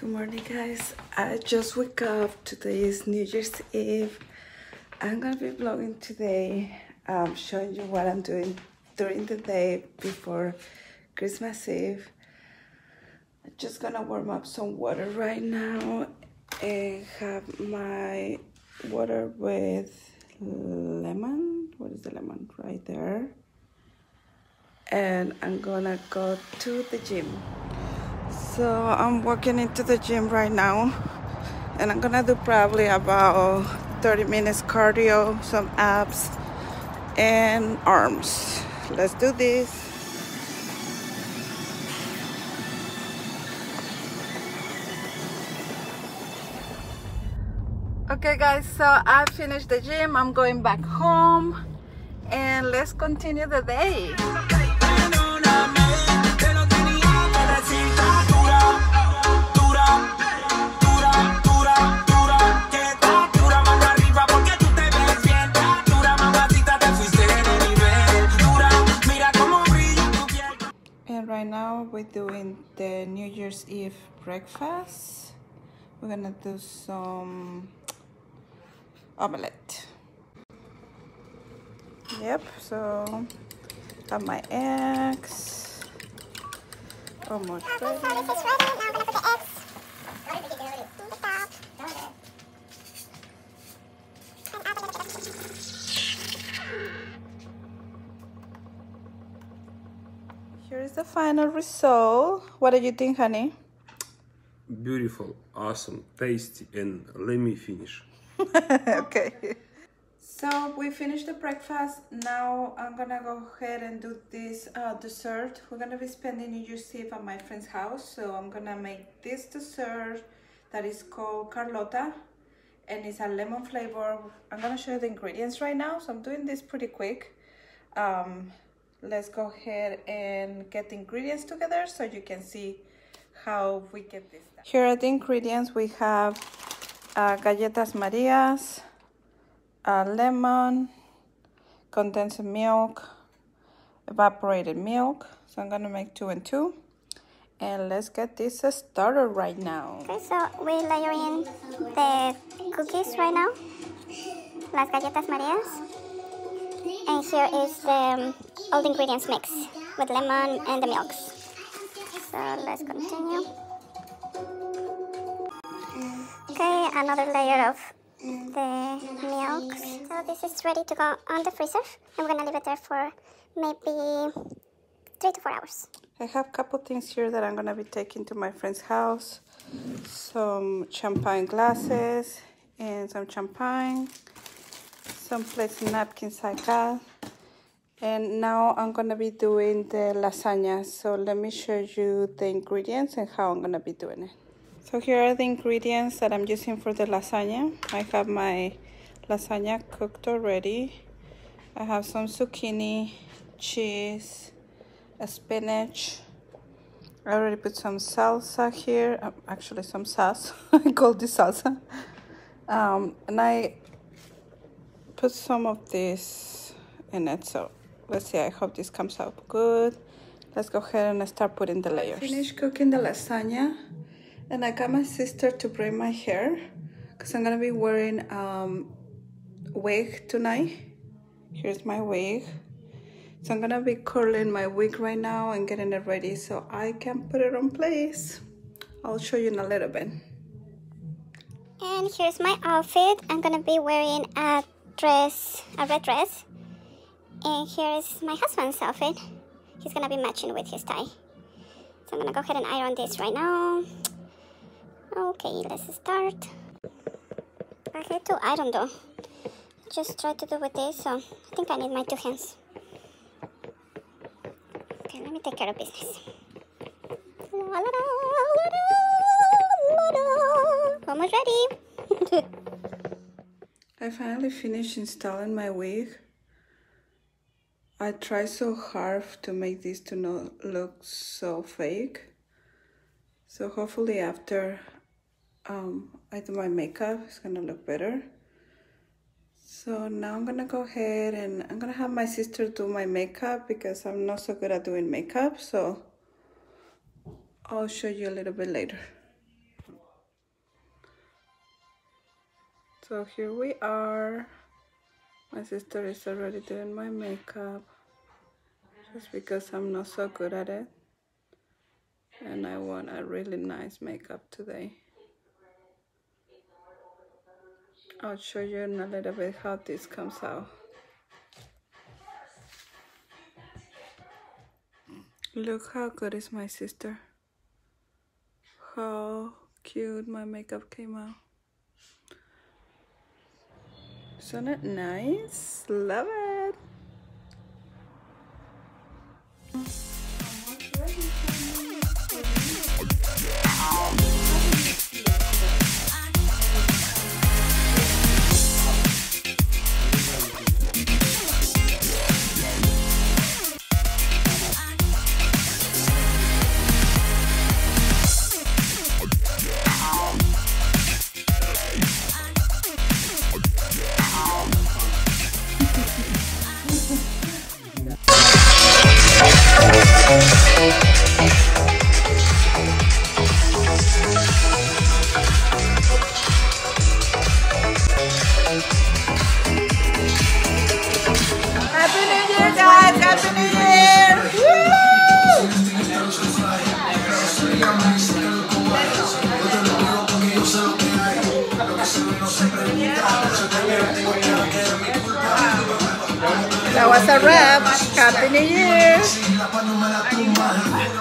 Good morning, guys. I just woke up. Today is New Year's Eve. I'm gonna be vlogging today, showing you what I'm doing during the day before Christmas Eve. I'm just gonna warm up some water right now and have my water with lemon. What is the lemon? Right there. And I'm gonna go to the gym. So I'm walking into the gym right now, and I'm gonna do probably about 30 minutes cardio, some abs and arms. Let's do this. Okay guys, so I finished the gym. I'm going back home and let's continue the day. Right now we're doing the New Year's Eve breakfast. We're gonna do some omelette. Yep, so got my eggs almost ready. So this is ready. Now I'm gonna put the eggs on the top and add a little bit of. Here is the final result. What do you think, honey? Beautiful, awesome, tasty, and let me finish. Okay. So we finished the breakfast. Now I'm gonna go ahead and do this dessert. We're gonna be spending New Year's Eve at my friend's house. So I'm gonna make this dessert that is called Carlota, and it's a lemon flavor. I'm gonna show you the ingredients right now. So I'm doing this pretty quick. Let's go ahead and get the ingredients together so you can see how we get this done. Here are the ingredients. We have galletas Marias, lemon, condensed milk, evaporated milk. So I'm gonna make 2 and 2. And let's get this started right now. Okay, so we layer in the cookies right now, las galletas Marias. And here is the all the ingredients mix with lemon and the milks. So let's continue. Okay, another layer of the milk. So this is ready to go on the freezer, and we're gonna leave it there for maybe 3 to 4 hours. I have a couple things here that I'm gonna be taking to my friend's house. Some champagne glasses and some champagne. Some plates and napkins I got. And now I'm gonna be doing the lasagna. So let me show you the ingredients and how I'm gonna be doing it. So here are the ingredients that I'm using for the lasagna. I have my lasagna cooked already. I have some zucchini, cheese, spinach. I already put some salsa here. Actually some sauce. I call this salsa. And I put some of this in it, so let's see. I hope this comes out good. Let's go ahead and start putting the layers. I finished cooking the lasagna, and I got my sister to braid my hair because I'm gonna be wearing wig tonight. Here's my wig. So I'm gonna be curling my wig right now and getting it ready so I can put it on place. I'll show you in a little bit. And here's my outfit. I'm gonna be wearing a red dress. And here is my husband's outfit. He's gonna be matching with his tie. So I'm gonna go ahead and iron this right now. Okay, let's start. I hate to iron though. Just try to do with this, so I think I need my 2 hands. Okay, let me take care of business. Almost ready. I finally finished installing my wig. I tried so hard to make this to not look so fake. So hopefully after I do my makeup, it's gonna look better. So now I'm gonna go ahead and I'm gonna have my sister do my makeup because I'm not so good at doing makeup. So I'll show you a little bit later. So here we are. My sister is already doing my makeup just because I'm not so good at it. And I want a really nice makeup today. I'll show you in a little bit how this comes out. Look how good is my sister. How cute my makeup came out. Isn't it nice? Love it. Happy New Year, guys! Happy New Year! Woo! That was a wrap. Happy New Year!